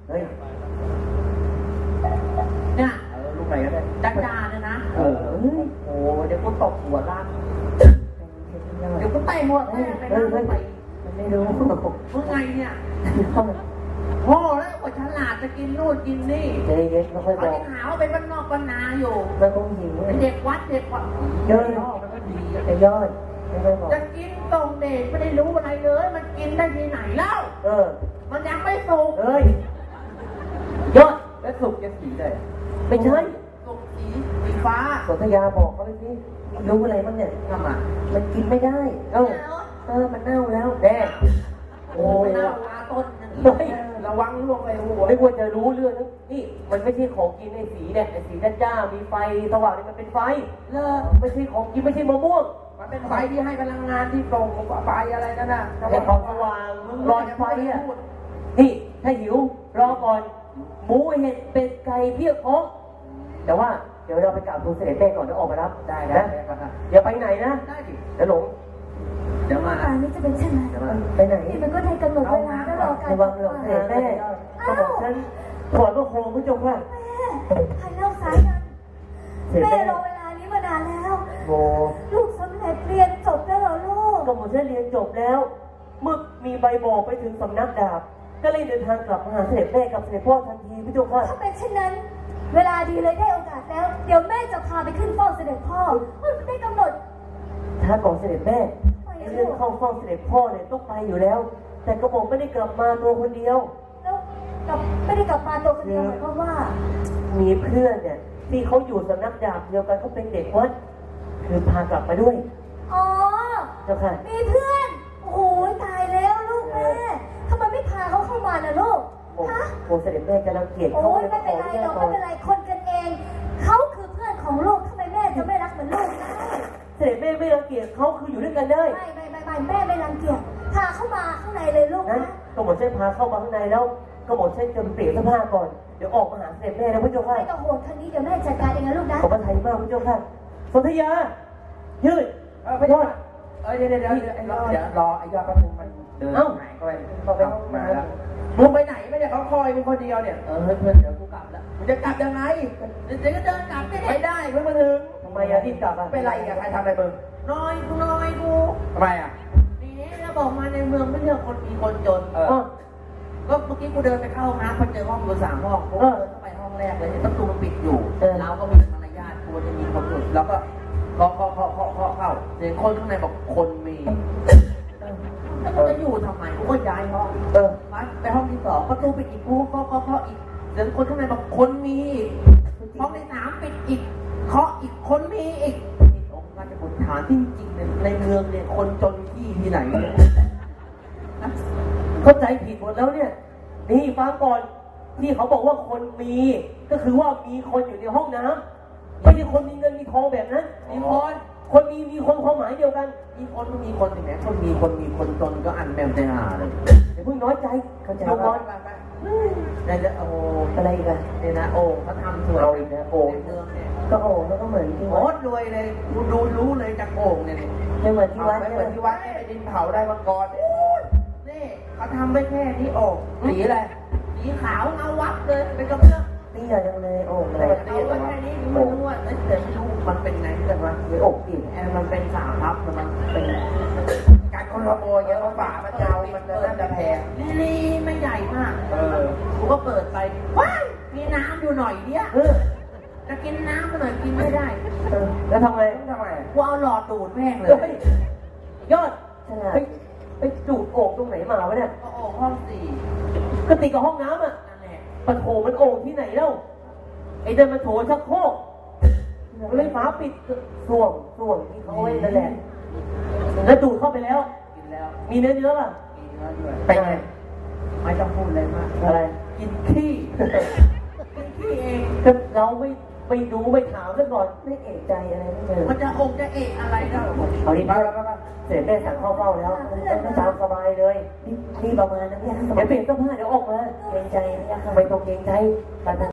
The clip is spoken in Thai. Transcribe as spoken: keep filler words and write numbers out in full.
เฮ้ยเนี่ยเออลูกไหนก็ได้จ้าจ้าเนี่ยนะเออโอ้เดี๋ยวกูตบหัวล่างเดี๋ยวกูเตะหัวแม่ไปนะไปมันไม่รู้เมื่อไงเนี่ยโง่แล้วกว่าฉลาดจะกินนู่นกินนี่ใจเย็นไม่ค่อยบอกเขายังหาว่าเป็นบ้านนอกบ้านนาอยู่มันคงหิวเป็นเด็กวัดเด็กวัดยอดมันก็ดีแต่ยอดจะกินตรงเด็กไม่ได้รู้อะไรเลยมันกินได้ที่ไหนเล่าเออมันยังไม่สุกเอ้ยยอดแล้วสุกจะสีได้ไม่ใช่สุกสีสีฟ้าสนธยาบอกเขาไปสิรู้อะไรบ้างเนี่ยทำไมมันกินไม่ได้เอ้าเออมันเน่าแล้วแน่โอ้ยเน่าลาต้นระวังล่วงไปหัวไม่ควรจะรู้เรื่องนะนี่มันไม่ใช่ของกินไอ้สีเนี่ยไอ้สีจ้าจ้ามีไฟสว่างนี่มันเป็นไฟเลิกไม่ใช่ของกินไม่ใช่มะม่วงมันเป็นไฟที่ให้พลังงานที่ตรงกับไฟอะไรนั่นน่ะไอ้ของสว่างรอไฟอ่ะนี่ถ้าหิวรอก่อนหมูเห็ดเป็ดไก่เพียบพร้อมแต่ว่าเดี๋ยวเราไปกราบทูลเสด็จแม่ก่อนแล้วออกมารับได้นะอย่าไปไหนนะได้ดิเดี๋ยวหลงเดี๋ยวมานี่จะเป็นเช่นไรไปไหนมันก็ได้กำหนดเวลาแล้วรอการระวังหลงเสด็จแม่ก็บอกฉันถอดพระโคมพระเจ้าค่ะแม่ใครเล่าสายกันแม่รอเวลานี้มานานแล้วโบลูกสำเร็จเรียนจบแล้วเหรอลูกก็หมดฉันเรียนจบแล้วเมื่อมีใบบอกไปถึงสำนักดาบก็เลยเดินทางกลับมาหาเสด็จแม่กับเสด็จพ่อทันทีพระเจ้าค่ะถ้าเป็นเช่นนั้นเวลาดีเลยได้โอกาสแล้วเดี๋ยวแม่จะพาไปขึ้นเฝ้าเสด็จพ่อมันได้กำหนดถ้าก่อนเสด็จแม่เรื่องเข้าเฝ้าเสด็จพ่อเนี่ยต้องไปอยู่แล้วแต่กระผมไม่ได้กลับมาตัวคนเดียวแล้วกลับไม่ได้กลับมาตัวคนเดียวหมายความว่ามีเพื่อนเนี่ยที่เขาอยู่สำนักดาบเดียวกันเขาเป็นเด็กวัดคือพากลับมาด้วยอ๋อเจ้าค่ะมีเพื่อนโอ้ยตายแล้วลูกแม่ทำไมไม่พาเขาเข้ามาล่ะลูกฮะโอ้เสด็จแม่จะรังเกียจเขาไม่เป็นไรเราไม่เป็นไรคนกันเองเขาคือเพื่อนของลูกทำไมแม่จะไม่รักเหมือนลูกได้เสด็จแม่ไม่รังเกียจเขาคืออยู่ด้วยกันได้ไม่ไม่ไม่ไม่แม่ไม่รังเกียจพาเข้ามาข้างในเลยลูกนะก็หมดเส้นพาเข้ามาข้างในแล้วก็หมดเส้นจำเปลี่ยนเสื้อผ้าก่อนเดี๋ยวออกมาหาเสด็จแม่นะพระเจ้าค่ะไม่ต้องโหดครั้งนี้เดี๋ยวแม่จัดการเองนะลูกนะขอบพระทัยมากพระเจ้าค่ะสนธยายืดเออพระเจ้าเออเดี๋ยวเดี๋ยวเดี๋ยวเดี๋ยวรอไอ้ยอดแป๊บนึงมันเดินหายเข้าไปเข้าไปมาแล้วมึงไปไหนไม่ได้เขาคอยมึงคนเดียวเนี่ยเออเพื่อนเดี๋ยวกูกลับแล้วมึงจะกลับยังไงเดี๋ยวก็เดินกลับไม่ได้เพิ่งมาถึงทำไมอะรีบกลับอะเป็นไรอะใครทำอะไรมึงน้อยกูน้อยกูทำไมอะทีนี้เราบอกมาในเมืองไม่เลือกคนมีคนจนเออก็เมื่อกี้กูเดินไปเข้าห้องน้ำพอเจอห้องอยู่สามห้องกูเดินเข้าไปห้องแรกเลยประตูมันปิดอยู่เราก็มีมารยาทควรจะมีคนอื่นแล้วก็เคาะเคาะเคาะเคาะเคาะเข้าเสียงคนข้างในบอกคนมีแล้วกูจะอยู่ทำไมกูก็ย้ายห้องเออไปไปห้องที่สองประตูปิดอีกกูเคาะเคาะเคาะอีกเสียงคนข้างในบอกคนมีห้องที่สามปิดอีกเคาะอีกคนมีอีกองค์การจะบนฐานที่จริงในเมืองเนี่ยคนจนที่ที่ไหนเข้าใจผิดหมดแล้วเนี่ยนี่ฟังก่อนที่เขาบอกว่าคนมีก็คือว่ามีคนอยู่ในห้องน้ำไม่ใช่คนมีเงินมีทองแบบนั้นมีคนคนมีมีคนความหมายเดียวกันมีคนมีคนถึงแม้คนมีคนมีคนจนก็อันแมวใจหาเลยอย่าเพิ่งน้อยใจเข้าใจก่อนได้แล้วโอ้อะไรกันเนี่ยนะโอ่งเขาทำสวยเอาอีกนะโอ่งเมืองเนี่ยก็โอ่งมันก็เหมือนที่วัดรวยเลยดูดูรู้เลยจากโอ่งเนี่ยไม่เหมือนที่วัดไม่เหมือนที่วัดไม่ดินเผาได้มาก่อนนี่เขาทำไม่แค่นี้โอ่งสีอะไรสีขาวเงาวับเลยเป็นกระเบื้องนี่อย่าจังเลยโอ่งอะไรเอาไว้แค่นี้มันนวดแล้วเดี๋ยวไม่รู้มันเป็นไงแต่ว่าไม่อกอีกแอนมันเป็นสามพับมันเป็นการคนขโมยเงี้ยฝามันยาวมันจะน่าจะแพงลีไม่ใหญ่มากเออกูก็เปิดไปว้ายมีน้ำอยู่หน่อยเดียวจะกินน้ำมาหน่อยกินไม่ได้แล้วทำไงทำไมกูเอาหลอดดูดแม่งเลยยอดไปไปดูดโอ่งตรงไหนมาวะเนี่ยโอ่งห้องสี่ก็ติดกับห้องน้ำอ่ะปะโถมันโอ่งที่ไหนเล่าไอ้เดินมาโถชักโครกเลยฝาปิดส่วงส่วงที่เขาไว้นั่นแหละแล้วดูดเข้าไปแล้วกินแล้วมีเนื้อเนื้อป่ะมีเนื้อด้วยไปไงไม่ต้องพูดเลยมากอะไรกินขี้กินขี้เองก็เราไม่ไปดูไปถามซะก่อนไม่เอะใจอะไรไม่เลยมันจะคงจะเอะอะไรเนาะเอาดิบ้าบ้าเสร็จแม่สั่งเข้าเฝ้าแล้วตามสบายเลยนี่ประมาณนั้นเนี่ยเดี๋ยวเปลี่ยนเสื้อผ้าเดี๋ยวออกมาเกรงใจไม่ต้องเกรงใจ